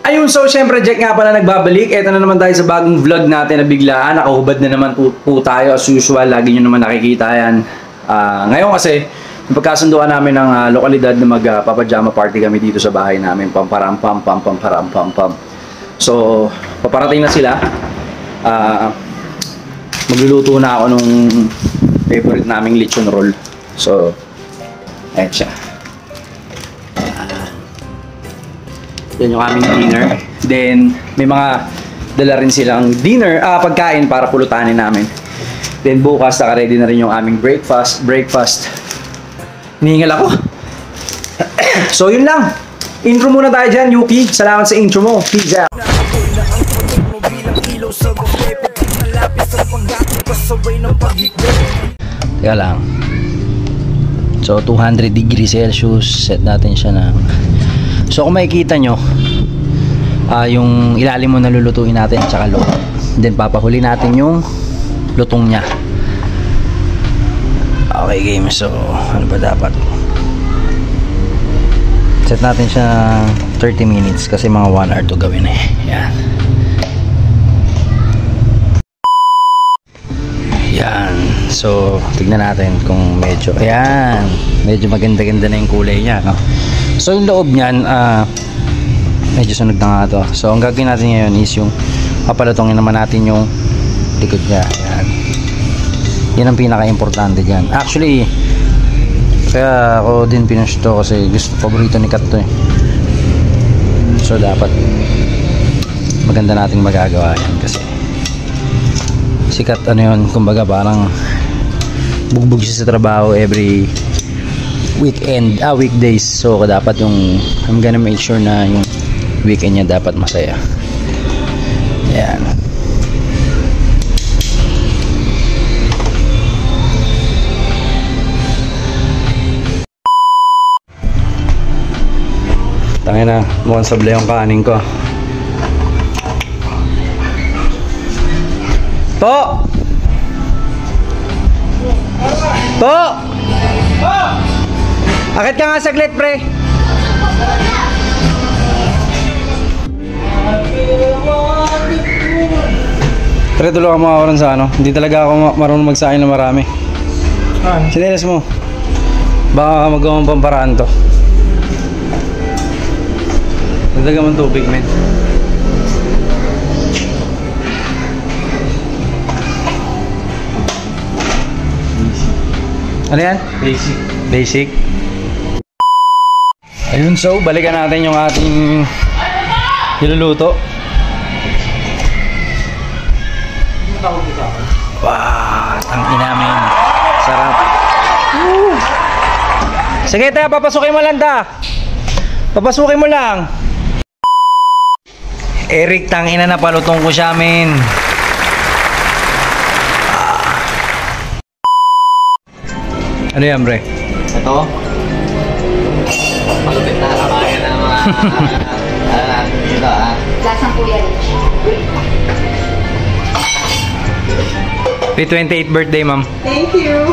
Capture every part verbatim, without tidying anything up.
Ayun, so syempre Jack nga pala nagbabalik. Ito na naman tayo sa bagong vlog natin na biglaan. Nakahubad na naman po, po tayo as usual. Lagi nyo naman nakikita yan. Uh, ngayon kasi, pagkasunduan namin ng uh, lokalidad na magpapajama uh, party kami dito sa bahay namin. Pamparam pam pam pam param pam pam. So, paparating na sila. Uh, magluluto na ako nung favorite naming lechon roll. So, ayan siya. Yan yung aming dinner. Then, may mga dala rin silang dinner, ah, pagkain para pulutanin namin. Then, bukas, naka-ready na rin yung aming breakfast. Breakfast. Hinihingal ako. So, yun lang. Intro muna tayo dyan, Yuki. Salamat sa intro mo. Peace out. Teka lang. So, two hundred degrees Celsius. Set natin siya ng... So kung makikita nyo, uh, yung ilalim mo na lulutuin natin at saka loob. Then papahuli natin yung lutong nya. Okay game, so ano ba dapat? Set natin siya thirty minutes kasi mga one hour to gawin eh. Yan. Yan. So tignan natin kung medyo, ayan, medyo maganda-ganda na yung kulay niya, no? So yung loob niyan, uh, medyo sunog na nga to. So ang gagawin natin ngayon is yung papalutongin naman natin yung likod niya. Yan. Yan ang pinaka-importante dyan. Actually, kaya ako din pinush to kasi gusto, paborito ni Kat to eh. So dapat maganda nating magagawa yan kasi si Kat ano yun, kumbaga parang bugbog siya sa trabaho every weekend, ah weekdays. So dapat yung I'm gonna make sure na yung weekend niya dapat masaya. Yan. Tangin na, mukhang sablay yung kanin ko. To! To! Akit ka nga saglit, pre. Pre, tulungan mo ako rin sa ano. Hindi talaga ako marunong magsain na marami. Sinelas mo. Baka magawang pamparaan to. Nadaga mong tubig, men. Ano yan? Basic. Basic. Ayun, so balikan natin yung ating niluluto. Wow, ang inamin. Sarap. Woo. Sige tayo, papasukin mo lang ta. Papasukin mo lang. Eric, tangina na palutong ko siya, men. Ano yan, bre? Ito? Malupit na kamayan ng mga ano dito, ah. Lasang Kuya Rich. Happy twenty-eighth birthday, ma'am. Thank you.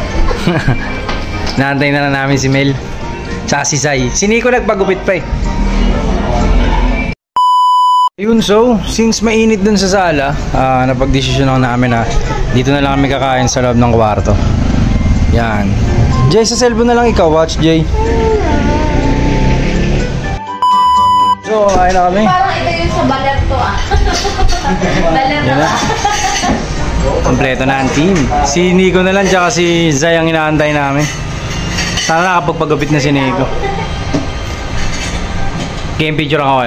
Naantay na lang namin si Mel. Tsaka si Sai. Si Nico nagpagupit pa eh. Ayun, so, since mainit dun sa sala, uh, napag-desisyon ako namin na dito na lang kami kakain sa loob ng kwarto. Yan. Jay, sa cellphone na lang ikaw. Watch, Jay. So, kain na kami. Parang ito yung sa baler to ah. Baler to ah. Kompleto na ang team. Si Nico na lang, tsaka si Zay ang inaantay namin. Sana nakapagpagupit na si Nico. Game picture ako.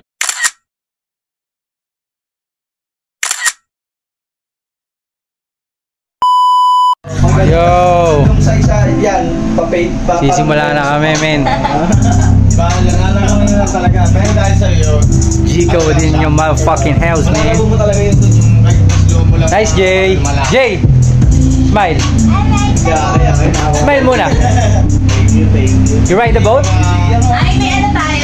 Yo! Sisimula na kami, men. Chico within your motherfucking house, man. Nice, Jay. Jay! Smile. Smile muna. You ride the boat? Ay, may ano tayo?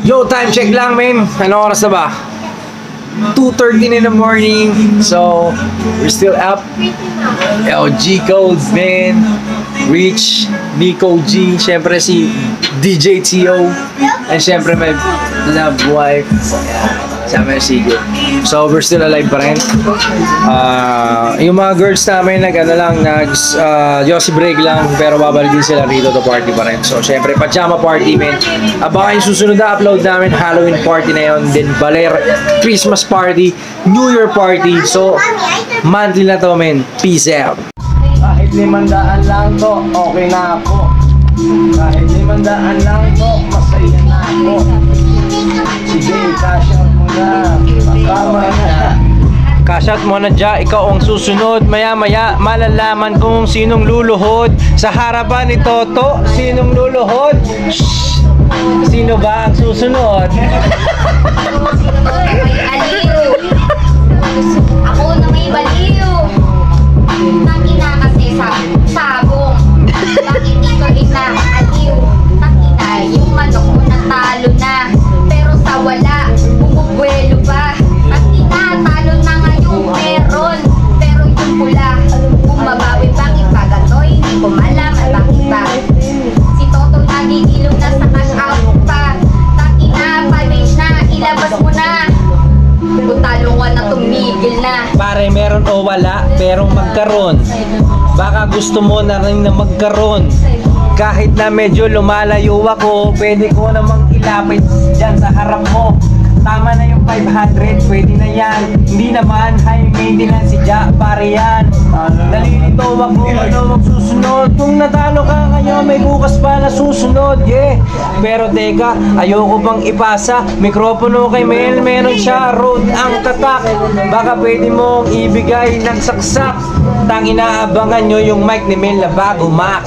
Yo, time check lang, men. Ano oras na ba? two thirteen in the morning. So, we're still up. L G Codes, man. Rich, Nico G, syempre si D J T O, and syempre my love wife, syempre si Sige. So, we're still alive pa rin. Uh, yung mga girls namin, nag, ano lang, nag, uh, Yossi break lang, pero babalik din sila rito to party pa rin. So, syempre, pajama party, men. Abangan yung susunod na upload namin, Halloween party na yun, then Baler, Christmas party, New Year party. So, monthly na to, men. Peace out. Kahit limandaan lang to, okay na ako. Kahit limandaan lang to, masaya na ako. Sige, cash out mo na. Tama na. Cash out mo na dyan, ikaw ang susunod. Maya maya, malalaman kung sinong luluhod. Sa harapan ni Toto, sinong luluhod? Shhh! Sino ba ang susunod? Aliw. Ako na may baliw. Tangina kasi sa sabong. Bakit ito ina aliw? Tangina yung manok mo natalo na. Pero sa wala, bumubuelo pa. Tangina talo na nga yung meron. Pero yung pula, bumabawi pang ipagatoy. Hindi ko malaman bakit ba. Si Toto nagigilong na sa cash out pa. Tangina, palish na, ilabas mo na. Talungan na tumigil na. Pare, meron o wala, pero magkaroon. Baka gusto mo na rin na magkaroon. Kahit na medyo lumalayo ako, pwede ko namang ilapit dyan sa harap mo. Tama na yung five hundred, pwede na yan. Hindi naman high maintenance si Ja, pare yan. Nalilito ako, ano magsusunod. Kung natalo ka ngayon, may bukas pa na susunod, yeah. Pero teka, ayoko bang ipasa mikropono kay Mel, meron siya, road ang tatak. Baka pwede mong ibigay ng saksak. Tang inaabangan nyo yung mic ni Mel na bago Mac.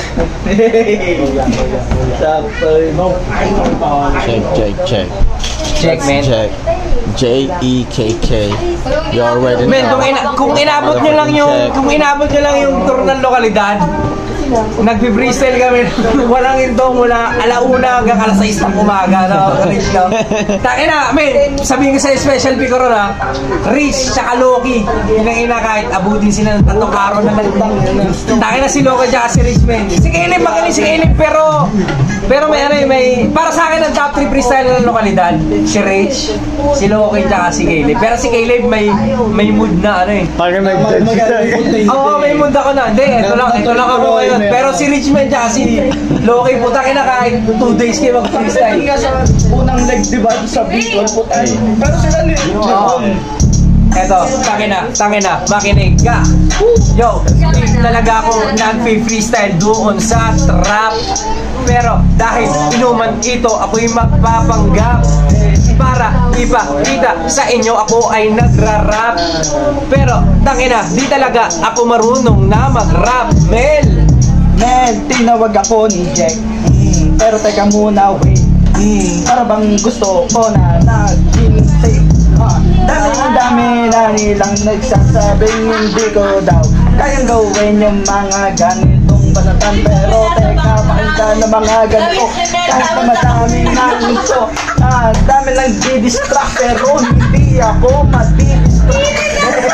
Check, check, check. Check, man. Check. J E K K. You already Men, know. kung, ina kung inabot nyo lang yung kung inabot nyo lang yung tour ng lokalidad, nagpi-freestyle kami walang into mula alauna hanggang alas sais ng umaga, no? Rich, no? Takin na, men, sabihin ko sa special pick ko ron, ha? Rich, tsaka Loki, inang ina kahit abutin sila ng tatlong araw na nagtang. Takin na si Loki tsaka si Rich, men. Si Caleb, magaling si Caleb, pero pero may ano, may para sa akin ang top three freestyle ng lokalidad, si Rich, si Loki tsaka si Caleb. Pero si Caleb may may mood na ano eh. Parang nag-judge ka. Oo, may mood ako na. Hindi, ito lang, ito lang ako ngayon. Pero si Richman tsaka si Loki, puta kina kahit two days kayo mag-freestyle. Nga sa unang leg, diba, sa visual puta. Pero sila ni Eto, tangina, tangina, makinig ka. Yo, hindi talaga ako nag-freestyle doon sa trap. Pero dahil inuman ito, ako'y magpapanggap para ipakita sa inyo ako ay nagra-rap. Pero tangina, di talaga ako marunong na mag-rap, Mel. Mel, tinawag ako ni Jack. Mm, pero teka muna, wait. Mm, para bang gusto ko na nag-intake. Uh, dami-dami na nilang nagsasabing hindi ko daw kayang gawin yung mga ganitong banatan. Pero teka, pakinggan na mga ganito. Kahit na madaming nangito, ah, dami lang di-distract, pero hindi ako madi-distract.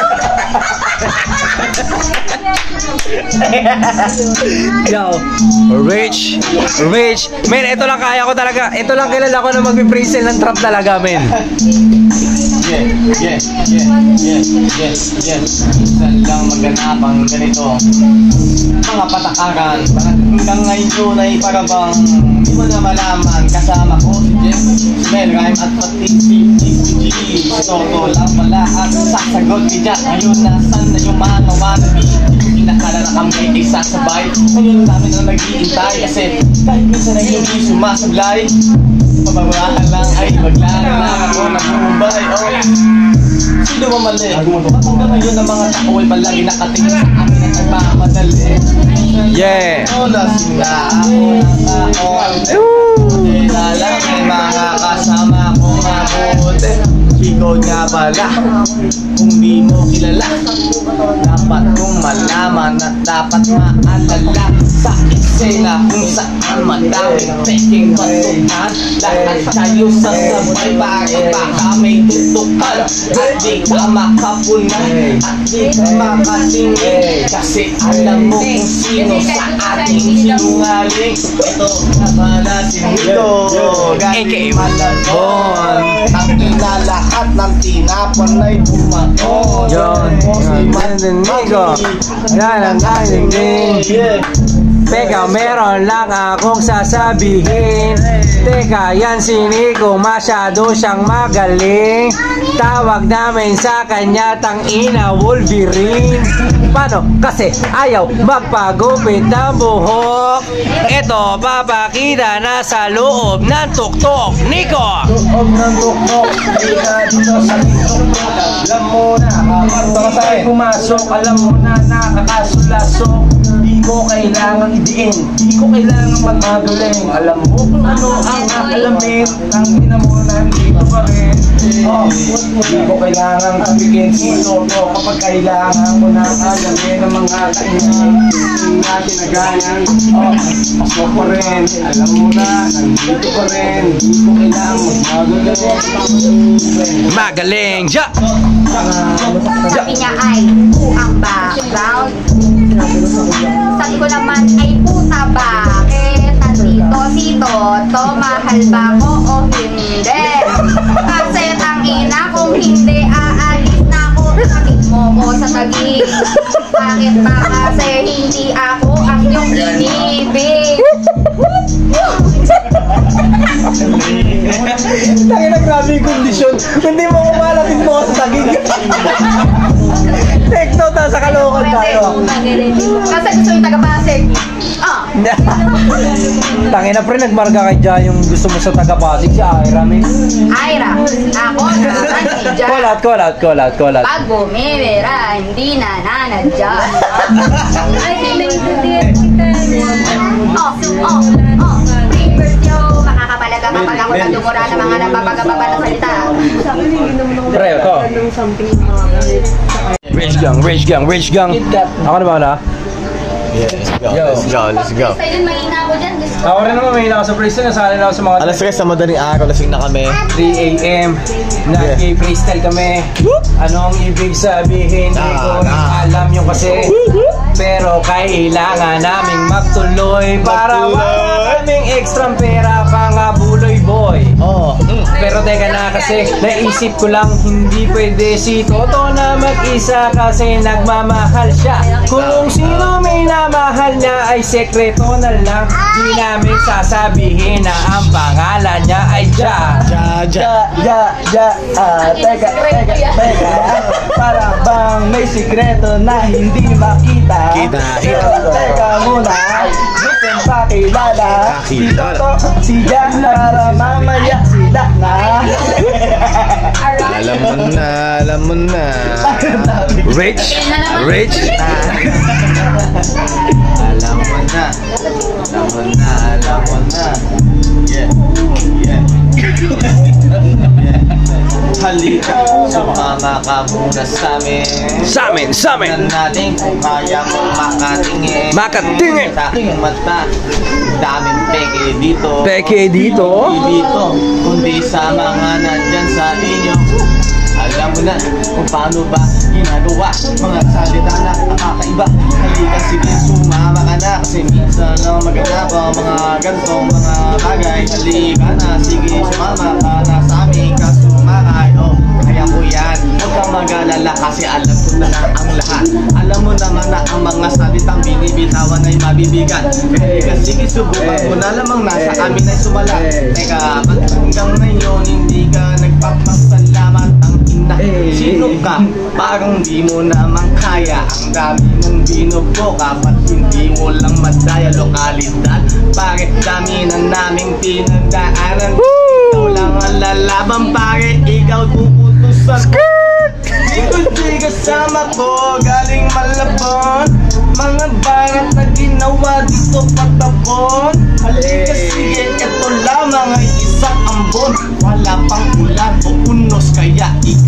Yo, Rich, Rich, men, ito lang kaya ko talaga. Ito lang kilala ko na mag-freestyle ng trap talaga, men. Yeah, yeah, yeah, yeah, yeah, yeah. Saan lang maganap ang ganito? Mga patakaran, bakit hanggang ngayon ay para bang di mo na malaman. Kasama ko si Jeff, si Mel, Rhyme at pati si G. Toto lang pala ang sasagot ni Jack. Ngayon nasan na yung mga wannabe? Inakala na kami isasabay. Ngayon namin na nag-iintay kasi kahit minsan ay hindi sumasablay. Pababahan lang ay maglaan lang ako nag-uubay. Oh, sino ba mali? Hanggang ngayon ang mga tao ay palagi nakatingin sa amin at nagpapadali. Yeah. Lasing na ako ng tao. Hindi na lang ay mga kasama ko mabuti. Chico Ikaw nga pala, kung di mo kilala, dapat kong malaman at dapat maalala. Sa eksena kung saan madaming peking patukan, lahat kayo sasabay para baka may tutukan. At di ka makapunan at di ka makatingin, kasi alam mo kung sino sa ating sinungaling. Ito na pala si Nito, galing Malabon. Ang inalahat ng tinapon ay bumaon. Yun, yun, Nico. Yan ang aking Teka, meron lang akong sasabihin. Teka, yan si Nico, masyado siyang magaling. Tawag namin sa kanya tangina Wolverine. Paano? Kasi ayaw magpagupit ng buhok. Ito, papakita na sa loob ng tuktok. Nico! Loob ng tuktok, ika dito sa tuktok. Alam mo na, kapag tayo pumasok, alam mo na nakakasulasok. Di ko kailangan idiin, di ko kailangan magmagaling. Alam mo kung ano ang nakalamin, ang ina mo na dito pa rin. Oh, di ko kailangan kabigin sino to kapag kailangan ko na alamin ang mga kainan na tinagayan. Oh, pasok pa rin, alam mo na, nandito pa rin. Di ko kailangan magmagaling. Magaling! Ja! Sabi niya ay ang background. Sabi ko naman ay puta bakit nandito si Toto, mahal ba ko o hindi? Kasi tangina kung hindi aalis na ako, sakit mo ko sa tagig. Bakit ba kasi hindi ako ang iyong inibig? Tangin na grabe yung kondisyon. Kundi mo ko malapit mo sa tagig. Take note na sa kalokan tayo. Kasi gusto yung taga-Pasig. Ah! Tangin na pre, nagmarga kay Ja yung gusto mo sa taga-Pasig, si Ira, men. Ira, ako naman si Jan. Call out, call out, call out, call out. Pag bumibira, hindi na nanadyan. Ay, naiintindihan kita niya. Oh, oh, oh. Neighbors yo, makakapalaga kapag ako nadumura ng mga napapagababa na salita. Pre, ko. Rage gang, rage gang, rage gang. Ako na ba na? Yeah, let's go, let's go, let's go. Basta yun, mahina ako dyan. Diyos ko. Ako rin naman, mahina ako sa freestyle. Nasali na ako sa mga Alas tres sa madaling araw, lasing na kami. three A M Nag-freestyle kami. Anong ibig sabihin? Hindi ko rin alam yung kasi. Pero kailangan naming magtuloy para wala kaming extra pera pa nga buloy boy. Oh. Pero teka na kasi naisip ko lang hindi pwede si Toto na mag-isa kasi nagmamahal siya. Kung sino may namahal niya ay sekreto na lang. Di namin sasabihin na ang pangalan niya ay Ja. Ja, ja. Ja, ja, ja, ah, teka, teka, teka. Para bang may sikreto na hindi makita. Kita, Pero teka muna, gusto pakilala. Si Toto, si Ja, para mamaya sila na. Alam mo na, alam mo na. Rich, Rich. Alam mo na, alam mo na, alam mo na. Yeah, yeah. Halika, sumama ka muna sa amin. Sa amin, sa amin. Tingnan natin kung kaya mo makatingin. Makatingin. Sa aking mata, daming peke dito. Peke dito? Hindi dito, kundi sa mga nandyan sa inyo. Alam mo na kung paano ba ginagawa mga salita na nakakaiba. Halika, sige, sumama ka na. Kasi minsan lang maganap ang mga gantong mga bagay. Halika na, sige, sumama ka na sa amin ka sumakay. Oh, kaya ko yan, huwag kang mag-alala kasi alam ko na lang ang lahat. Alam mo naman na ang mga salitang binibitawan ay mabibigat. Halika, sige, subukan mo na lamang nasa amin ay sumala. Teka, ba't hanggang ngayon hindi ka nagpapasalamat? Ang ina, sino ka? Parang di mo naman kaya. Ang dami mong binubo, kapat hindi mo lang madaya lokalidad. Bakit dami na naming pinagdaanan? Ikaw lang ang lalaban, pare, ikaw puputusan. Ikundi kasama ko, galing Malabon. Mga barat na ginawa dito patapon. Halika, sige, ito lamang ay isang ambon. Wala pang ulan o unos, kaya ikaw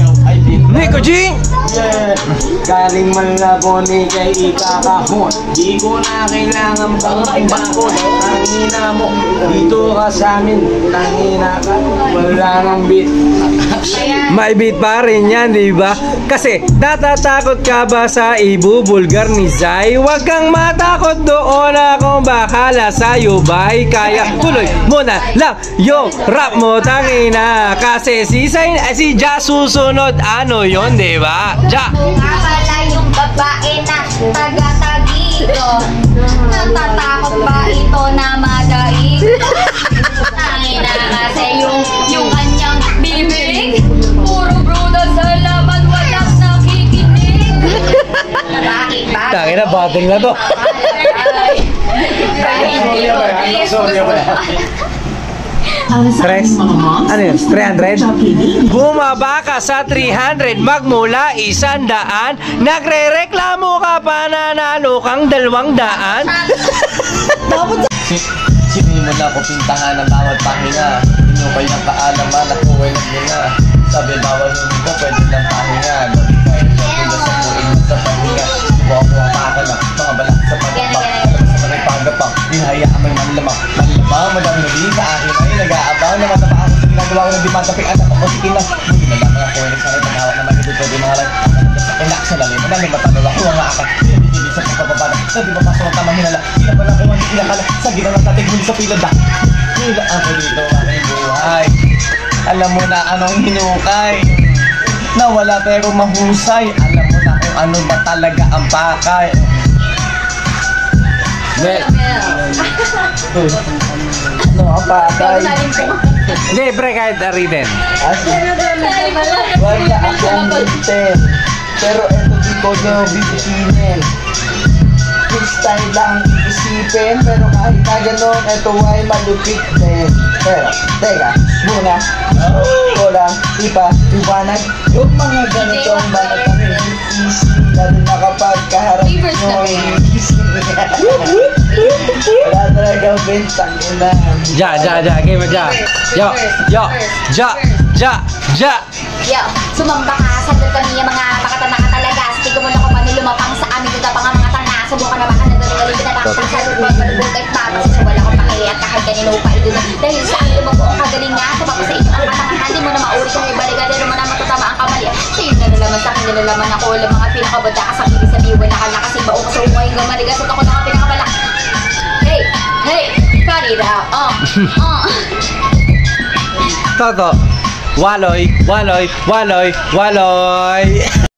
Galing Malabon, ikay ikakahon. Di ko na kailangan bang bakon. Tangina mo, dito ka sa amin. Tangina ka, wala nang beat. May beat pa rin yan, di ba? Kasi natatakot ka ba sa ibubulgar ni Zay? Huwag kang matakot, doon akong bakala sa'yo, bay. Kaya tuloy mo na lang yung rap mo, tangina. Kasi si Zay, eh, si Ja susunod, ano yon, di ba? Ja! Nga pala yung babae na taga-tagido. Natatakot ba ito na madaig? Tangina kasi yung, yung kanyang bibig. Puro bruda sa laman, walang nakikinig. Bakit ba? Tangina, battle na to. Tres? Ano yun? three hundred? Bumaba ka sa three hundred, magmula isandaan. Nagre-reklamo ka pa, nanalo kang dalawang daan. Sinimod na ko pintangan ng bawat pahinga. Inukay ng kaalaman na kuway na nila. Sabi bawal nun ko, pwede lang pahinga. Lagi kayo sa tulo sa muin mo sa pahinga. Buwa ko ang paka na, mga balak sa pagpapang. Sa manay pagapang, hinahayaan may manlamang. Manlamang, madami na din sa akin ay nag-aabang. Na matapa ako sa ginagawa ko ng dimantaping anak ko. Sige lang, hindi na lang mga kuway na sanay. Paghawak naman ito, pwede mga lang. Sa pinak sa lalim, madami matanong ako ang maakat. Hindi sa pagpapabana, sa di mapasok ang tamang hinala. Hindi pa lang kung hindi ilakala. Sa ginawa ng tatig muli sa pilad na. Hila ako dito, aking buhay. Alam mo na anong hinukay. Nawala pero mahusay. Alam mo na kung ano ba talaga ang pakay. Mel. Ano ang patay? Hindi, pre, kahit rin. Wala akong minten. Pero eto di ko nyo bibisinin. Freestyle lang isipin. Pero kahit na ganon, eto ay malupit din. Pero, teka, muna ko lang ipa-iwanag yung mga ganitong banat kami easy. Lalo na kapag kaharap nyo ay easy. Wala talagang bintang ina. Ja, ja, ja, game mo, ja. Yo, yo, ja, ja, ja. Yo, sumamba ka sa kami yung mga pakatana ka talaga. Sige mo na kung paano lumapang sa amin. Ito pa nga mga tanga. Subukan na baka nagagaling ka na baka sa lupag. Malubog kahit baka sa wala kong pakiyak. Kahit kanino pa ito na. Dahil sa akin lumago ang kagaling nga. Sabab sa inyo ang katangahan. Di mo na mauri kung ibalikan. Di mo na matutama ang kamali. Sa inyo nalalaman sa akin. Nalalaman ako. Alam mga pinakabada ka sa kili sa biwan. Nakala kasi ba o sa umay nga maligas. At ako na nga pinakabala. Hey, hey, cut it out. Uh, uh. Toto. Waloy, waloy, waloy, waloy.